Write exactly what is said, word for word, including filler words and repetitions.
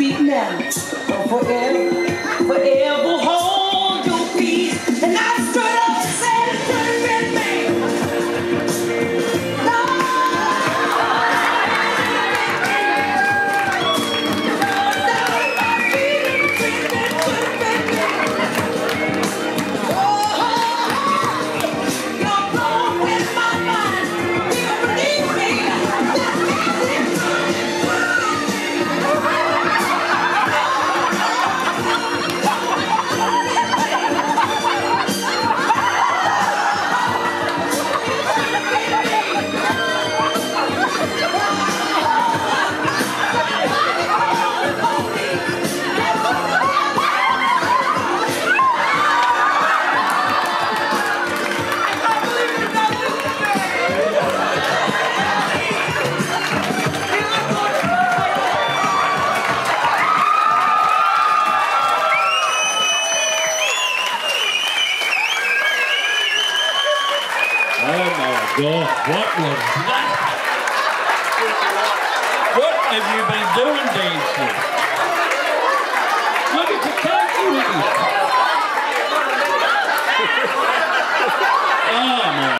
feet now. Don't forever, forever hold your peace. And I stood up and said, it could have been me. No. God, what was that? What have you been doing, dancing? Look at the country with you. Oh, my.